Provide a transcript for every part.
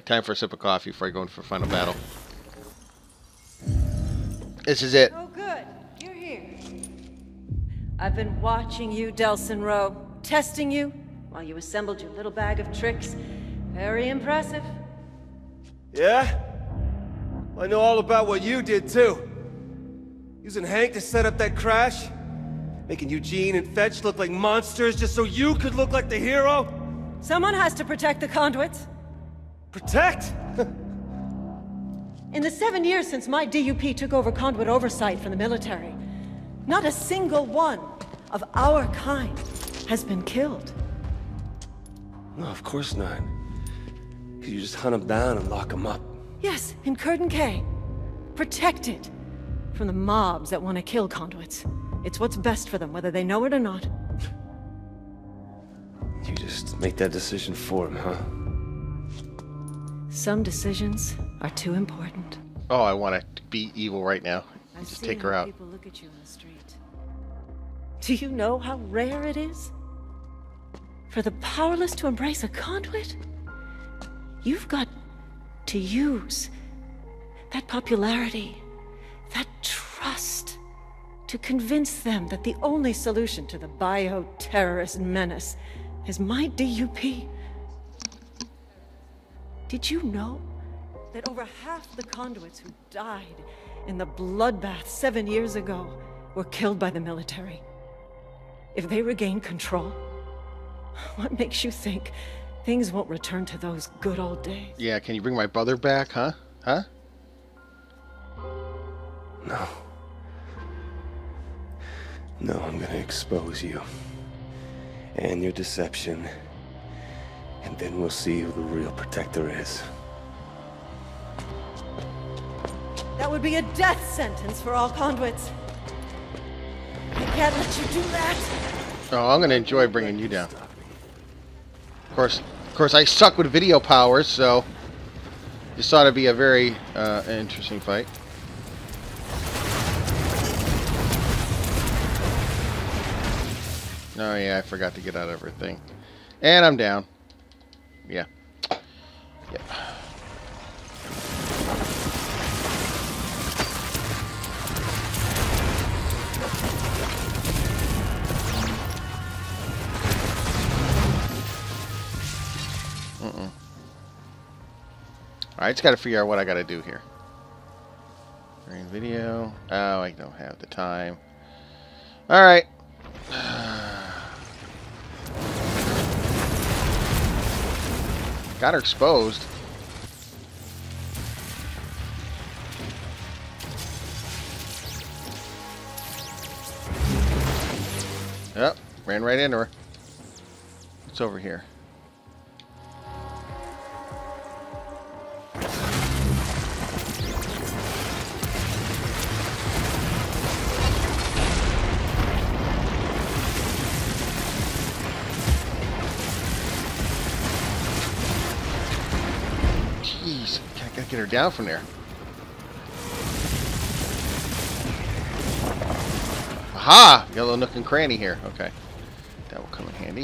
Time for a sip of coffee before I go in for final battle. This is it. Oh, good. You're here. I've been watching you, Delson Rowe, testing you while you assembled your little bag of tricks. Very impressive. Yeah? I know all about what you did, too. Using Hank to set up that crash? Making Eugene and Fetch look like monsters just so you could look like the hero? Someone has to protect the conduits. Protect? In the 7 years since my DUP took over conduit oversight from the military, not a single one of our kind has been killed. No, of course not. You just hunt them down and lock them up. Yes, in Curtin K. Protected from the mobs that want to kill conduits. It's what's best for them, whether they know it or not. You just make that decision for them, huh? Some decisions are too important. Oh, I want to be evil right now. I've Just seen take her how out. people look at you on the street. Do you know how rare it is for the powerless to embrace a conduit? You've got to use that popularity, that trust, to convince them that the only solution to the bio-terrorist menace is my DUP. Did you know that over half the conduits who died in the bloodbath 7 years ago were killed by the military? If they regain control, what makes you think things won't return to those good old days? Yeah, can you bring my brother back, huh? Huh? No. No, I'm gonna expose you. And your deception. And then we'll see who the real protector is. That would be a death sentence for all conduits. I can't let you do that. Oh, I'm gonna enjoy bringing you down. Of course, I suck with video powers, so this ought to be a very interesting fight. Oh yeah, I forgot to get out of her thing, and I'm down. Yeah. Yep. Alright, just gotta figure out what I gotta do here. During video. Oh, I don't have the time. Alright. Got her exposed. Yep, ran right into her. What's over here? Jeez, I gotta get her down from there. Aha! Got a little nook and cranny here. Okay. That will come in handy.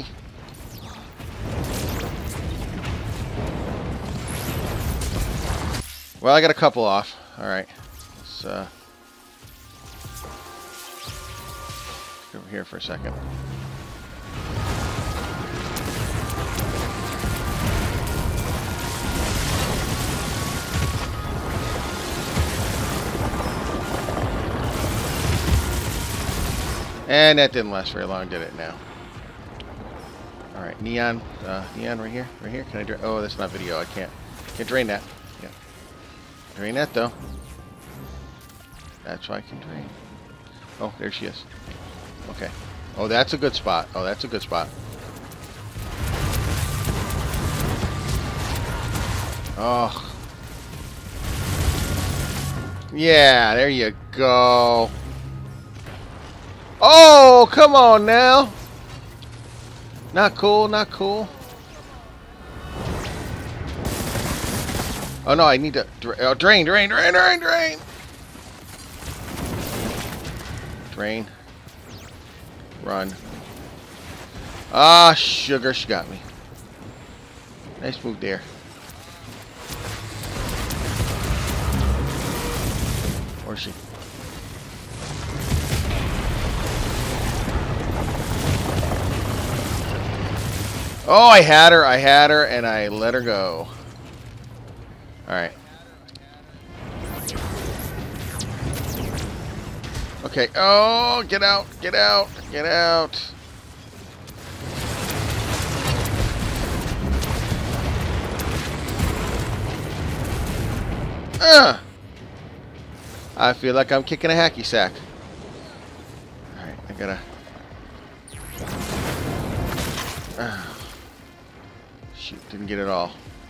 Well, I got a couple off. Alright. Let's go over here for a second. And that didn't last very long, did it now? Alright, neon right here. Right here. Can I drain? Oh, that's not video. I can't drain that. Yeah. Drain that though. That's why I can drain. Oh, there she is. Okay. Oh, that's a good spot. Oh, that's a good spot. Oh. Yeah, there you go. Oh, come on now. Not cool, not cool. Oh no, I need to drain. Drain. Run. Ah, sugar, she got me. Nice move there. Where's she? Oh, I had her, and I let her go. Alright. Okay. Oh, get out, get out, get out. I feel like I'm kicking a hacky sack. Alright, I gotta... Shoot, didn't get it all.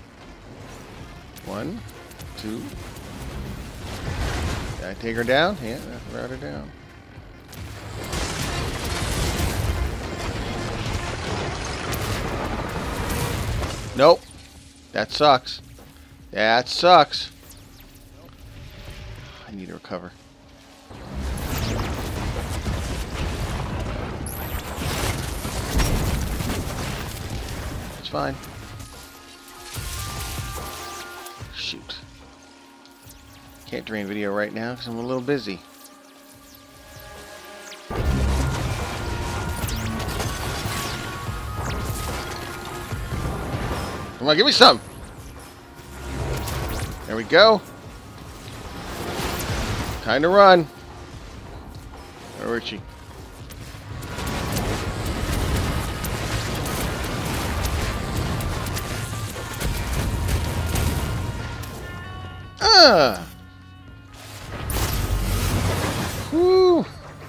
1, 2. Did I take her down? Yeah, I brought her down. Nope. That sucks. That sucks. I need to recover. It's fine. Shoot. Can't drain video right now because I'm a little busy. Come on, give me some. There we go. Time to run. Where is she? Woo.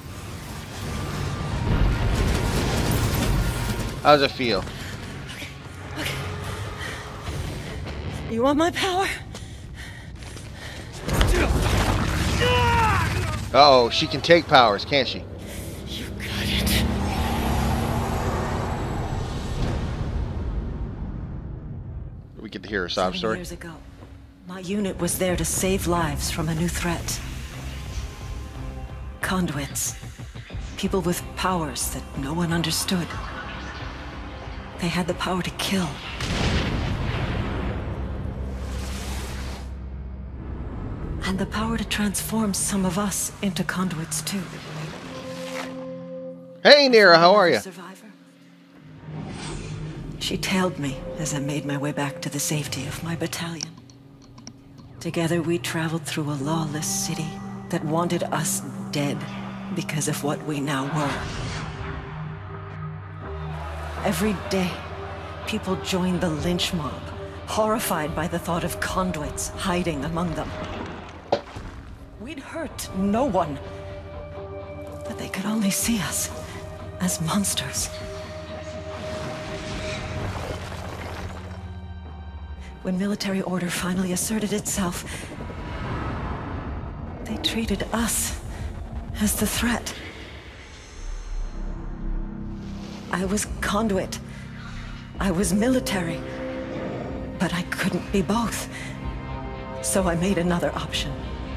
How does it feel? Okay. You want my power? Uh-oh, she can take powers, can't she? You got it. We get to hear her sob 7 story. years ago, my unit was there to save lives from a new threat. Conduits. People with powers that no one understood. They had the power to kill. And the power to transform some of us into conduits, too. Hey, Nira, how are you? Survivor. She tailed me as I made my way back to the safety of my battalion. Together, we traveled through a lawless city that wanted us dead because of what we now were. Every day, people joined the lynch mob, horrified by the thought of conduits hiding among them. We'd hurt no one, but they could only see us as monsters. When military order finally asserted itself, they treated us as the threat. I was conduit. I was military. But I couldn't be both. So I made another option.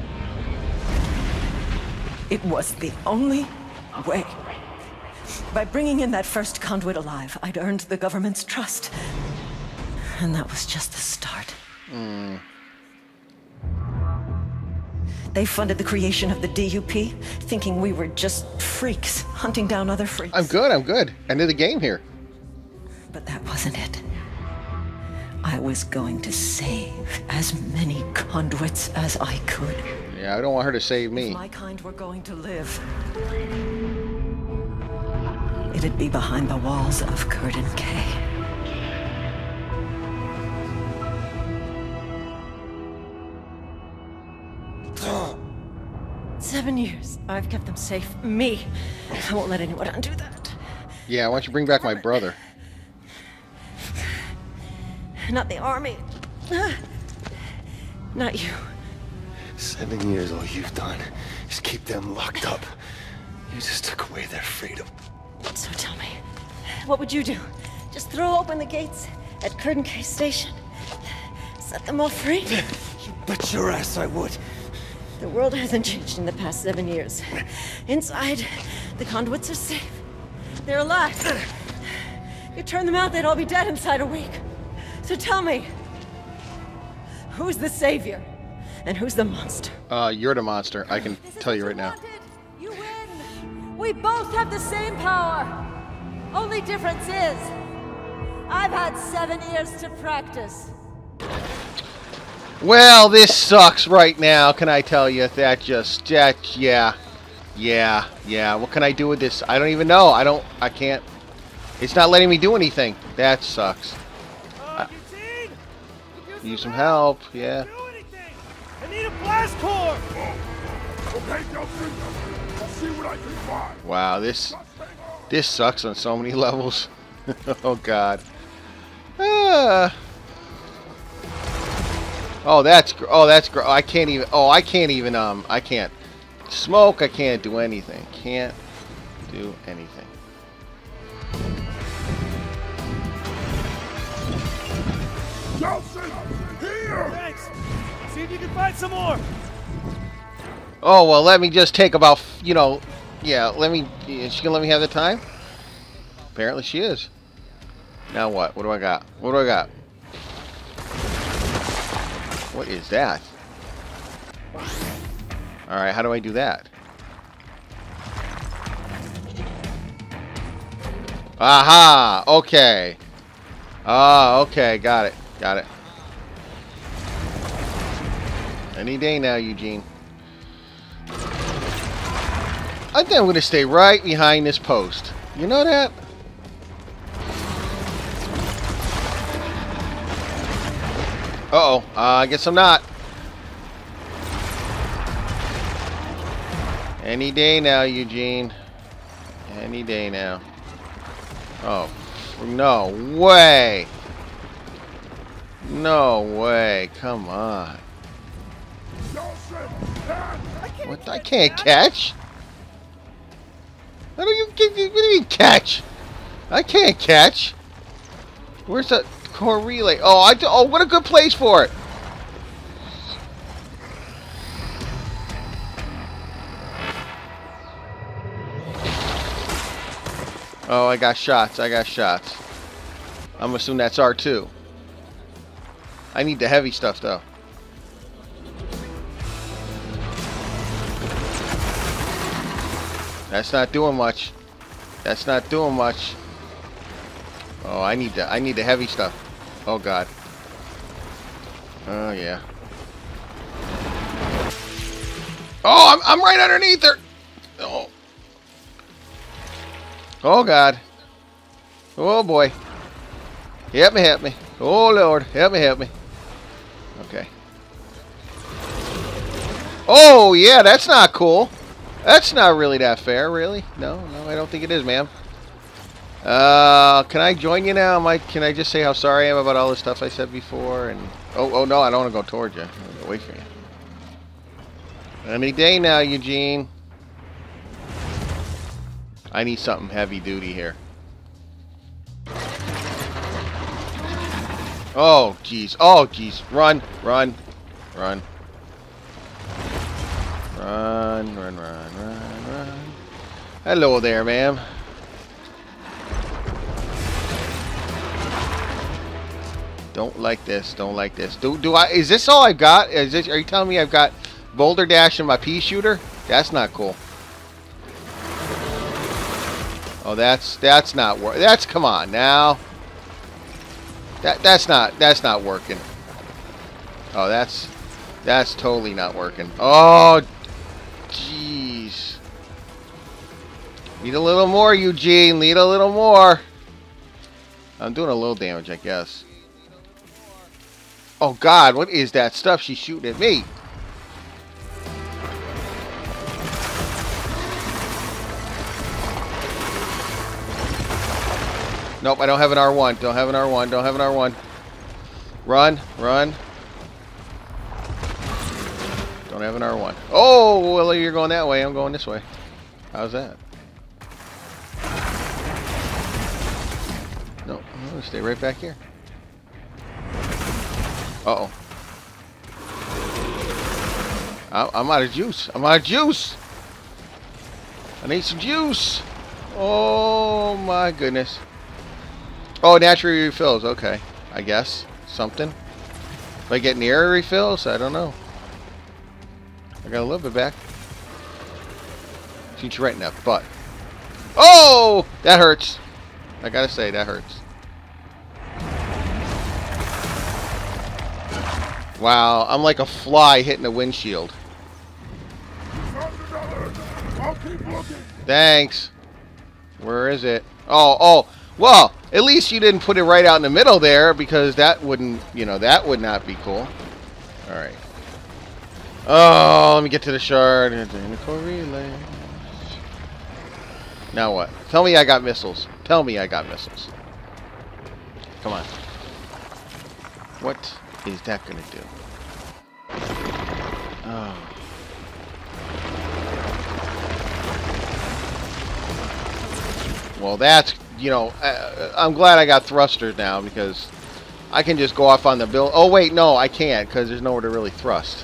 It was the only way. By bringing in that first conduit alive, I'd earned the government's trust. And that was just the start. They funded the creation of the DUP, thinking we were just freaks, hunting down other freaks. I'm good, I'm good. End of the game here. But that wasn't it. I was going to save as many conduits as I could. Yeah, I don't want her to save me. If my kind were going to live, it'd be behind the walls of Curtin K. Oh. 7 years. I've kept them safe. Me. I won't let anyone undo that. Yeah, why don't you bring back my brother? Not the army. Not you. 7 years, all you've done is keep them locked up. You just took away their freedom. So tell me, what would you do? Just throw open the gates at Curtin K Station? Set them all free? You bet your ass I would. The world hasn't changed in the past 7 years. Inside, the conduits are safe. They're alive. You turn them out, they'd all be dead inside a week. So tell me, who's the savior? And who's the monster? You're the monster. I can tell you right now. You win! We both have the same power! Only difference is, I've had 7 years to practice. Well, this sucks right now. Can I tell you yeah. What can I do with this? I don't even know. I can't. It's not letting me do anything. That sucks. Eugene! Need some help. Yeah. Do anything! I need a blast core! Okay, Nelson. I'll see what I can find. Wow, this sucks on so many levels. Oh God. Oh, that's I can't even. Oh, I can't even. I can't smoke. I can't do anything. Can't do anything. Nelson, here. Thanks! See if you can find some more! Oh well, let me just take about yeah. Let me. Is she gonna let me have the time? Apparently she is. Now what? What do I got? What do I got? What is that? Alright, how do I do that? Aha! Okay. Okay, got it. Got it. Any day now, Eugene. I think I'm going to stay right behind this post. You know that? Uh-oh. I guess I'm not. Any day now, Eugene. Any day now. Oh, no way. No way. Come on. What? I can't catch? What do you mean catch? I can't catch. Where's that core relay? Oh, oh, what a good place for it. Oh, I got shots. I got shots. I'm assuming that's R2. I need the heavy stuff, though. That's not doing much. That's not doing much. Oh, I need the heavy stuff. Oh God. Oh yeah. Oh, I'm right underneath her. Oh. Oh God. Oh boy. Help me, help me. Oh Lord, help me, help me. Okay. Oh yeah, that's not cool. That's not really that fair, really. No, I don't think it is, ma'am. Can I join you now? Can I just say how sorry I am about all the stuff I said before? And oh no, I don't want to go towards you. I want to go away from you. Any day now, Eugene. I need something heavy duty here. Oh jeez. Oh jeez. Run, run, run. Run, run, run, run, run. Hello there, ma'am. Don't like this. Don't like this. Do I? Is this all I've got? Are you telling me I've got Boulder Dash and my pea shooter? That's not cool. Oh, that's not work. That's come on now. That's not working. Oh, that's totally not working. Oh, jeez. Need a little more, Eugene. Need a little more. I'm doing a little damage, I guess. Oh God, what is that stuff she's shooting at me? Nope, I don't have an R1. Don't have an R1. Don't have an R1. Run, run. Don't have an R1. Oh, well, you're going that way. I'm going this way. How's that? No, I'm going to stay right back here. Uh-oh. I'm out of juice. I'm out of juice. I need some juice. Oh, my goodness. Oh, naturally refills. Okay. I guess. Something. If I get near refills, I don't know. got a little bit back. Shoot you right in that butt. Oh! That hurts. I gotta say, that hurts. Wow, I'm like a fly hitting a windshield. Found another. I'll keep looking. Thanks. Where is it? Oh. Well, at least you didn't put it right out in the middle there, because that wouldn't, you know, that would not be cool. Alright. Oh, let me get to the shard. Now what? Tell me I got missiles. Tell me I got missiles. Come on. What is that going to do? Oh. Well, that's, you know, I'm glad I got thrusters now, because I can just go off on the bill. Oh, wait, no, I can't, because there's nowhere to really thrust.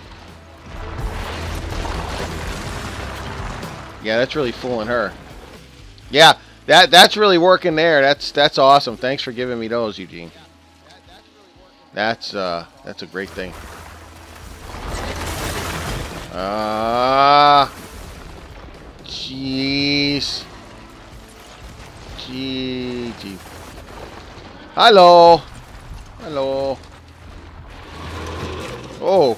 Yeah, that's really fooling her. Yeah, that's really working there. That's awesome. Thanks for giving me those, Eugene. That's a great thing. Jeez. Gee. Hello. Hello. Oh,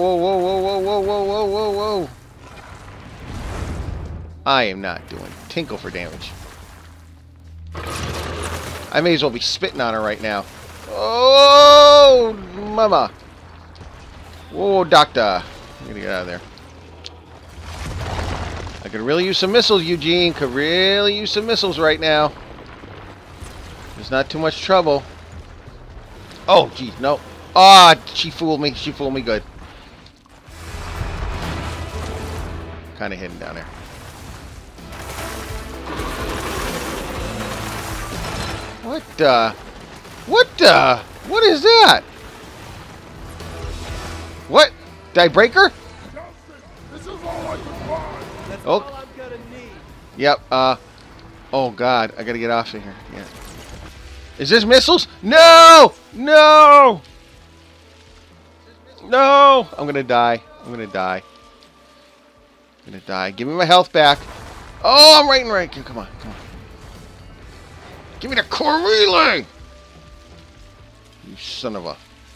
whoa. I am not doing tinkle for damage. I may as well be spitting on her right now. Oh, mama. Whoa, doctor. I'm gonna get out of there. I could really use some missiles, Eugene. Could really use some missiles right now. There's not too much trouble. Oh, geez, no. Ah, oh, she fooled me. She fooled me good. Kind of hidden down there. What the? What is that? What? Did I break her? This is all I can find. That's Oh. all I'm gonna need. Yep, oh god, I gotta get off of here. Yeah. Is this missiles? No! No! No! I'm gonna die. I'm gonna die. I'm gonna die. Give me my health back. Oh, I'm right and right. Come on. Give me the core relay! You son of a...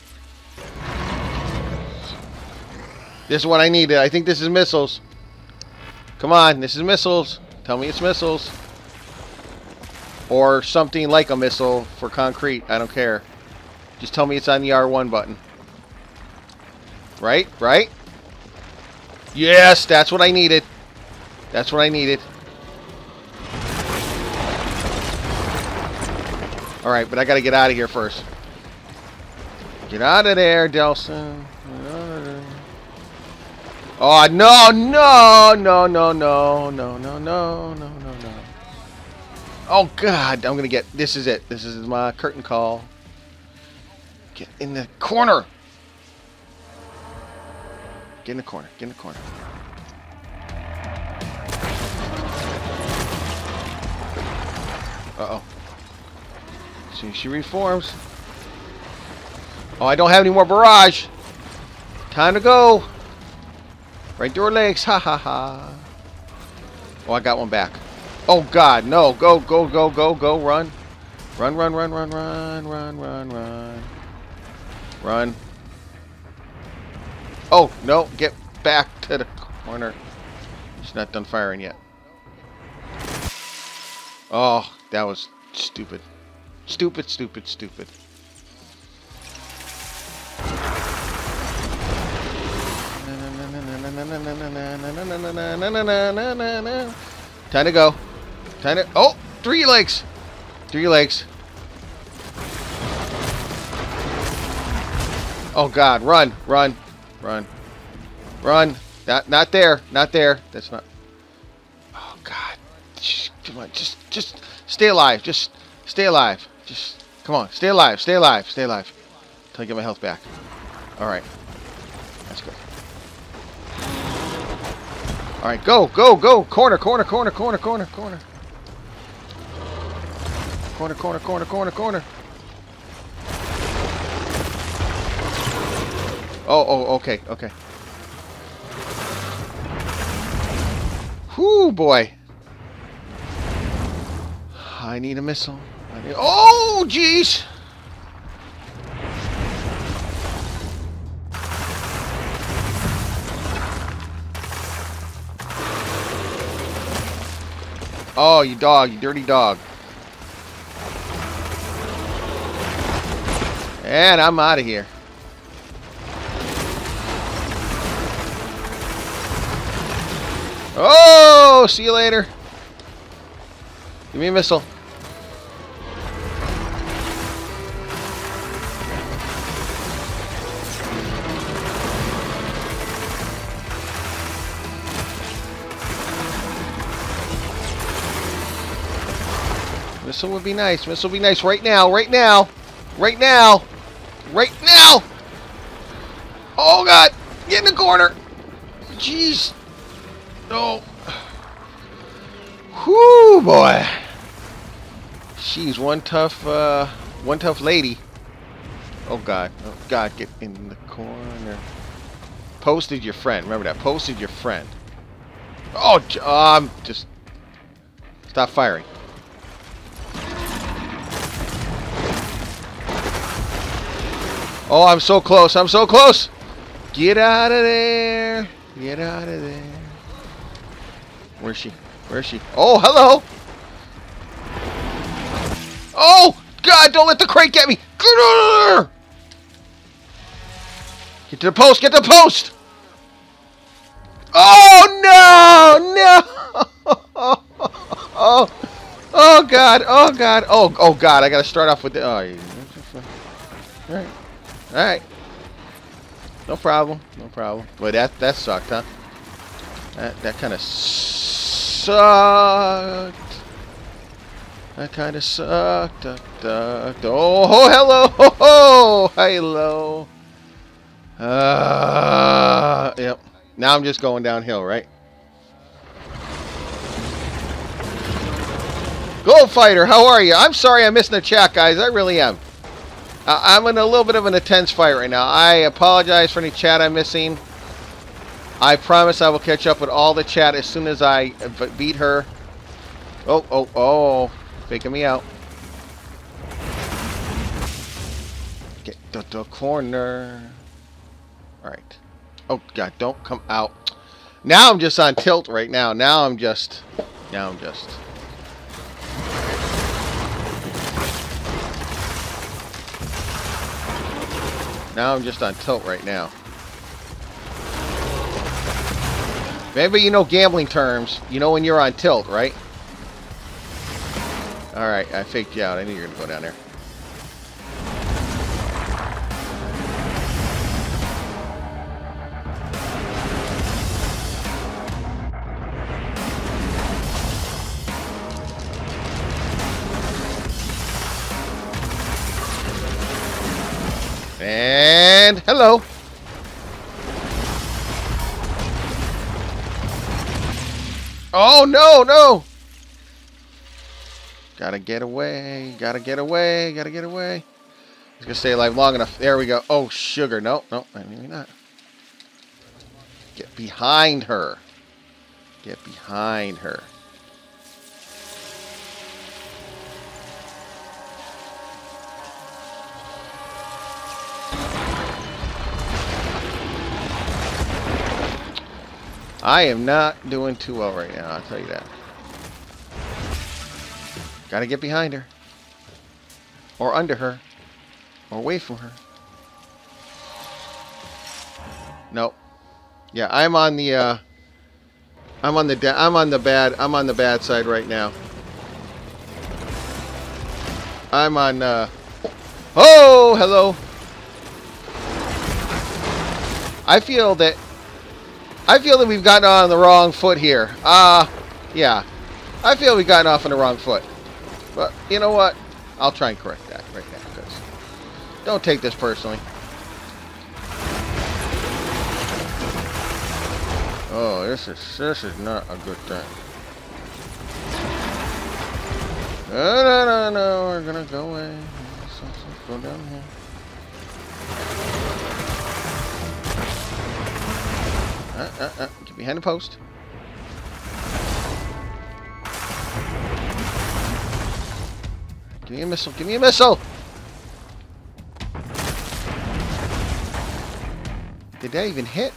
This is what I needed. I think this is missiles. Come on, this is missiles. Tell me it's missiles. Or something like a missile for concrete. I don't care. Just tell me it's on the R1 button. Right? Right? Yes, that's what I needed. That's what I needed. Alright, but I gotta get out of here first. Get out of there, Delson. Oh, no. Oh, God. I'm gonna get... This is it. This is my curtain call. Get in the corner. Get in the corner. Get in the corner. Uh-oh. See, she reforms. Oh, I don't have any more barrage. Time to go. Right through her legs. Ha ha ha. Oh, I got one back. Oh God, no. Go. Run. Run. Oh, no. Get back to the corner. She's not done firing yet. Oh, that was stupid. Stupid. Time to go. Time to... Oh! 3 legs! 3 legs. Oh God, run. Not there. That's not... Oh God. Come on, just stay alive. Just stay alive. Just, come on, stay alive. Until I get my health back. Alright. That's good. Alright, go. Corner. Corner. Oh, okay. Whoo, boy. I need a missile. Oh, jeez. Oh, you dog, you dirty dog. And I'm out of here. Oh, see you later. Give me a missile. Missile would be nice. Missile would be nice right now. Right now. Right now. Right now. Oh, God. Get in the corner. Jeez. Oh. Whoo, boy. She's one tough lady. Oh, God. Oh, God. Get in the corner. Posted your friend. Remember that. Posted your friend. Oh, just stop firing. Oh, I'm so close. I'm so close. Get out of there. Get out of there. Where's she? Where's she? Oh, hello. Oh, God, don't let the crate get me. Get to the post. Get to the post. Oh, no. No. Oh, God. Oh, God. Oh, God. I got to start off with the... Oh, all right. Alright. No problem. No problem. Boy, that sucked, huh? That kind of sucked. That kind of sucked. Oh, hello. Oh, hello. Yep. Now I'm just going downhill, right? Gold Fighter, how are you? I'm sorry I'm missing the chat, guys. I really am. I'm in a little bit of an intense fight right now. I apologize for any chat I'm missing. I promise I will catch up with all the chat as soon as I beat her. Oh. Faking me out. Get the corner. Alright. Oh, God, don't come out. Now I'm just on tilt right now. Now I'm just... Now I'm just on tilt right now. Maybe you know gambling terms. You know when you're on tilt, right? Alright, I faked you out. I knew you were going to go down there. And hello. Oh, no. Gotta get away. I was going to stay alive long enough. There we go. Oh, sugar. No, maybe not. Get behind her. I am not doing too well right now, I'll tell you that. Gotta get behind her. Or under her. Or away from her. Nope. Yeah, I'm on the bad side right now. I'm on oh, hello. I feel that we've gotten on the wrong foot here. Yeah. I feel we've gotten off on the wrong foot. But, you know what? I'll try and correct that right now. Because don't take this personally. Oh, this is not a good thing. No. We're going to go away. Let's go down here. Get behind the post. Give me a missile. Give me a missile. Did that even hit?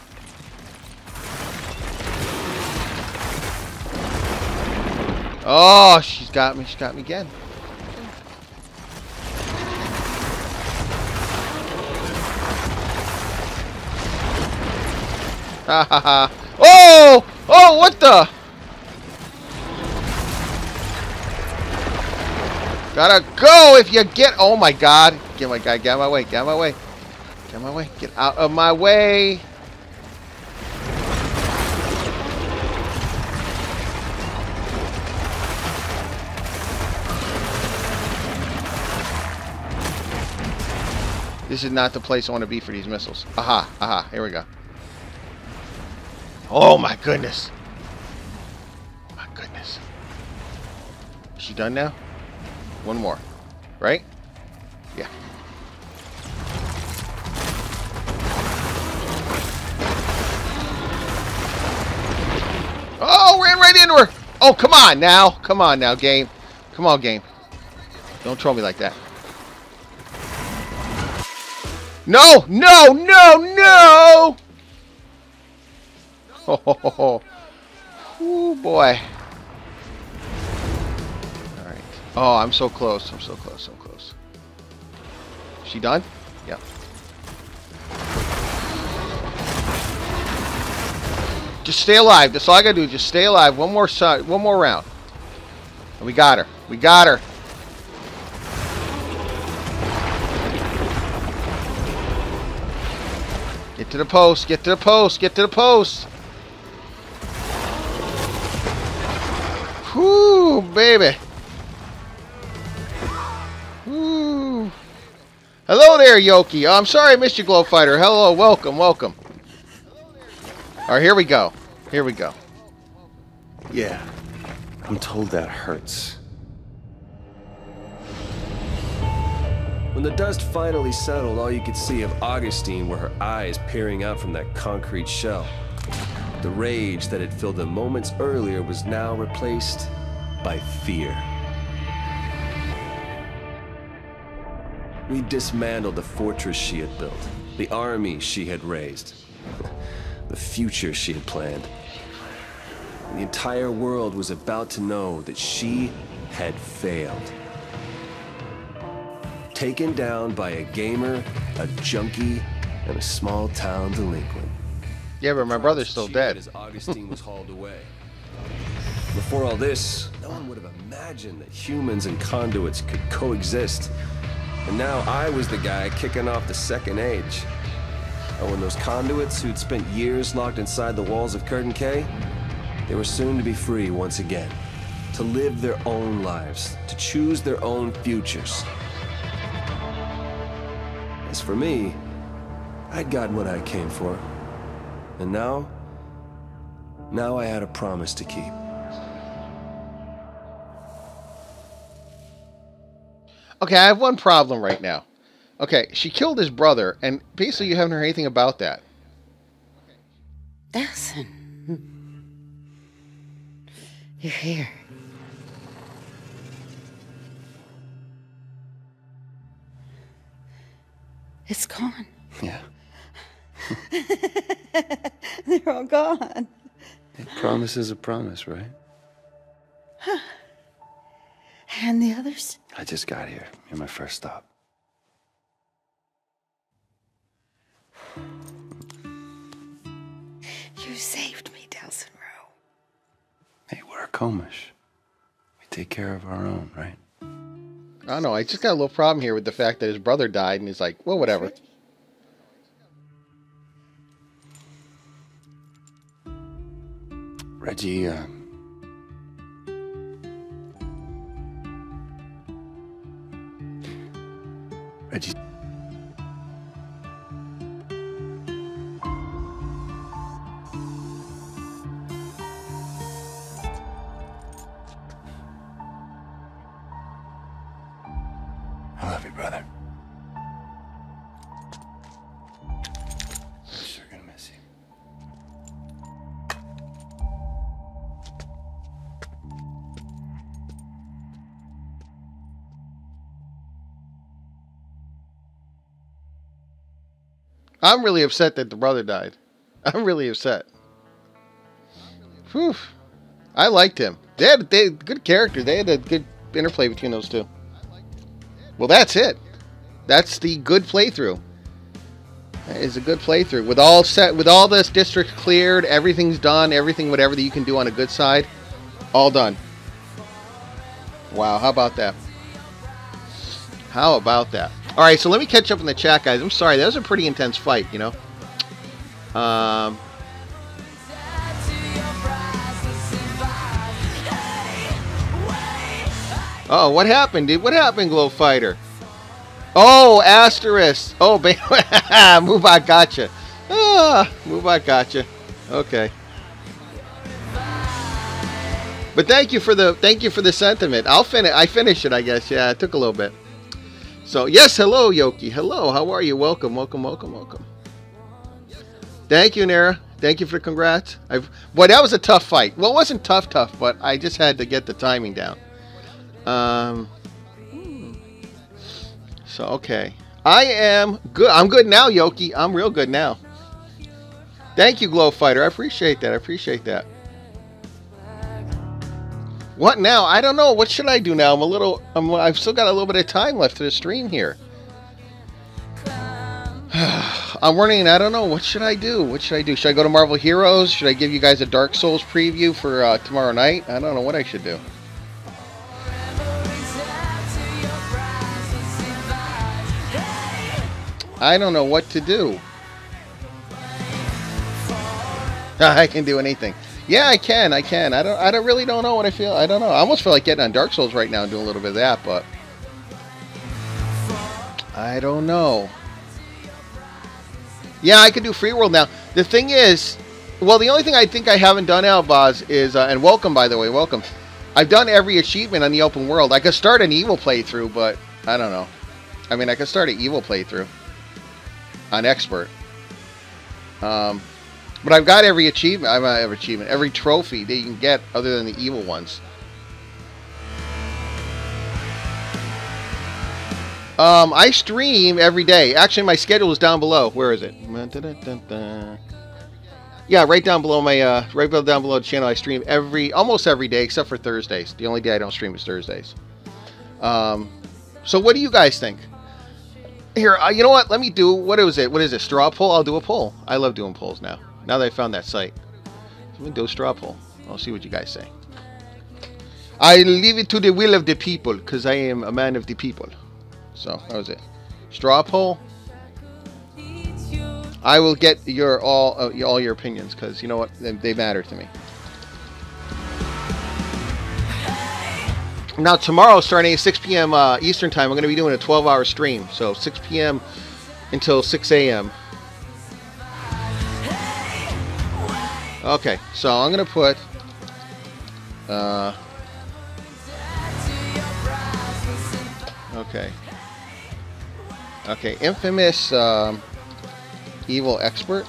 Oh, she's got me. She's got me again. Ha ha ha. Oh! Oh, what the? Gotta go if you get... Oh my god. Get my guy. Get out of my way. Get out of my way. Get out of my way. Get out of my way. This is not the place I want to be for these missiles. Aha. Aha. Here we go. Oh my goodness. Oh my goodness. Is she done now? One more. Right? Yeah. Oh, ran right into her. Oh, come on now. Come on now, game. Come on, game. Don't troll me like that. No, no, no, no! Oh, oh boy. Alright. Oh, I'm so close. I'm so close. So close. She done? Yeah. Just stay alive. That's all I gotta do. Just stay alive. One more round. And we got her. We got her. Get to the post. Get to the post. Get to the post. Whoo, baby. Whoo. Hello there, Yoki. Oh, I'm sorry I missed you, Glow Fighter. Hello, welcome, welcome. Alright, here we go. Here we go. Yeah, I'm told that hurts. When the dust finally settled, all you could see of Augustine were her eyes peering out from that concrete shell. The rage that had filled them moments earlier was now replaced by fear. We dismantled the fortress she had built, the army she had raised, the future she had planned. The entire world was about to know that she had failed. Taken down by a gamer, a junkie, and a small-town delinquent. Yeah, but my brother's still dead. As Augustine was hauled away. Before all this, no one would have imagined that humans and conduits could coexist. And now I was the guy kicking off the second age. Oh, and those conduits who'd spent years locked inside the walls of Curtain K, they were soon to be free once again. To live their own lives, to choose their own futures. As for me, I'd gotten what I came for. And now I had a promise to keep. Okay, I have one problem right now. Okay, she killed his brother, and basically you haven't heard anything about that. Dawson. You're here. It's gone. Yeah. They're all gone. A promise is a promise, right? Huh. And the others? I just got here. You're my first stop. You saved me, Delson Rowe. Hey, we're a Comish. We take care of our own, right? I don't know. I just got a little problem here with the fact that his brother died, and he's like, well, whatever. Reggie, Reggie. I love you, brother. I'm sure gonna miss you. I'm really upset that the brother died. I'm really upset. Whew. I liked him. They had good character. They had a good interplay between those two. Well, that's it. That's the good playthrough. That is a good playthrough. With all this district cleared, everything's done, everything whatever that you can do on a good side, all done. Wow, how about that? How about that? All right, so let me catch up in the chat, guys. I'm sorry, that was a pretty intense fight, you know. Oh, what happened, dude? What happened, Glow Fighter? Oh, asterisk. Oh, Moobot gotcha. Ah, Moobot gotcha. Okay. But thank you for the sentiment. I finished it, I guess. Yeah, it took a little bit. So yes, hello, Yoki. Hello, how are you? Welcome, welcome, welcome, welcome. Thank you, Nara. Thank you for the congrats. Boy, that was a tough fight. Well, it wasn't tough, but I just had to get the timing down. So okay, I am good. I'm good now, Yoki. I'm real good now. Thank you, Glow Fighter. I appreciate that. I appreciate that. What now? I don't know. What should I do now? I've still got a little bit of time left to the stream here. I'm running. I don't know. What should I do? What should I do? Should I go to Marvel Heroes? Should I give you guys a Dark Souls preview for tomorrow night? I don't know what I should do. I don't know what to do. I can do anything. Yeah, I can. I really don't know what I feel. I don't know. I almost feel like getting on Dark Souls right now and doing a little bit of that, but I don't know. Yeah, I could do Free World now. The thing is, well, the only thing I think I haven't done, Albaz, is, and welcome, by the way, welcome. I've done every achievement on the open world. I could start an evil playthrough, but I don't know. I mean, I could start an evil playthrough on expert. But I've got every achievement. Every trophy that you can get other than the evil ones. I stream every day. Actually, my schedule is down below. Where is it? Yeah, right down below my down below the channel. I stream almost every day except for Thursdays. The only day I don't stream is Thursdays. So what do you guys think? Here, you know what? Let me do, what is it? Straw poll? I'll do a poll. I love doing polls now. Now that I found that site. So let me do a straw poll. I'll see what you guys say. I leave it to the will of the people, because I am a man of the people. So, that was it. Straw poll. I will get all your opinions, because you know what? They matter to me. Now, tomorrow, starting at 6 p.m. Eastern Time, I'm going to be doing a 12-hour stream. So, 6 p.m. until 6 a.m. Okay, so I'm going to put... Okay. Okay, infamous evil expert.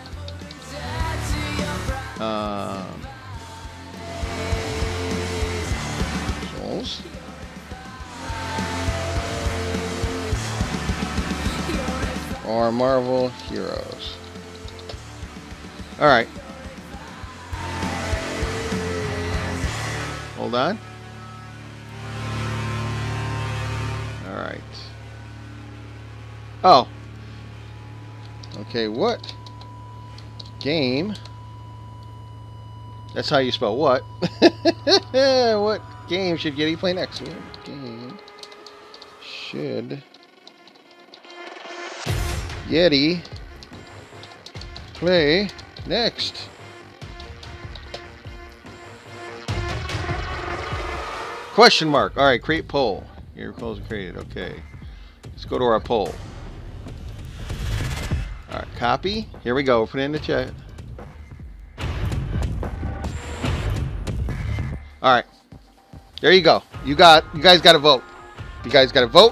Souls. Or Marvel Heroes. Alright. Hold on. Alright. Oh. Okay, what game? That's how you spell what. What game should Yeti play next? What game should Yeti play next? Question mark. Alright, create poll. Your polls are created. Okay. Let's go to our poll. Alright, copy. Here we go. Put it in the chat. Alright. There you go. You guys got to vote. You guys got to vote.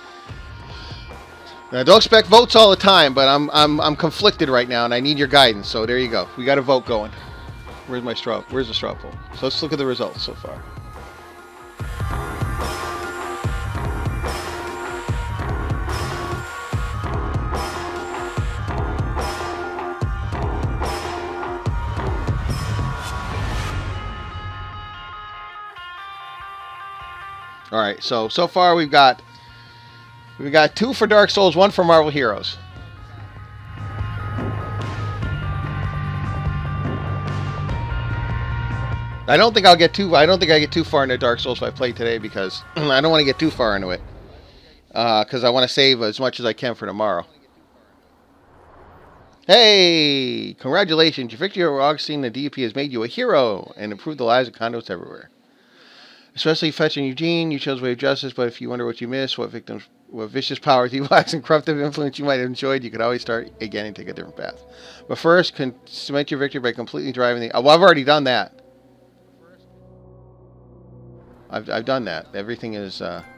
Now, don't expect votes all the time, but I'm conflicted right now, and I need your guidance. So there you go. We got a vote going. Where's my straw? Where's the straw poll? So let's look at the results so far. All right, so far we've got 2 for Dark Souls, 1 for Marvel Heroes. I don't think I get too far into Dark Souls if I play today because I don't want to get too far into it. Because I want to save as much as I can for tomorrow. Hey! Congratulations! Your victory over Augustine the DP has made you a hero and improved the lives of condos everywhere. Especially fetching Eugene, you chose way of justice, but if you wonder what you missed, what vicious powers, evil acts, and corruptive influence you might have enjoyed, you could always start again and take a different path. But first, cement your victory by completely driving the... well, I've already done that. I've done that. Everything is...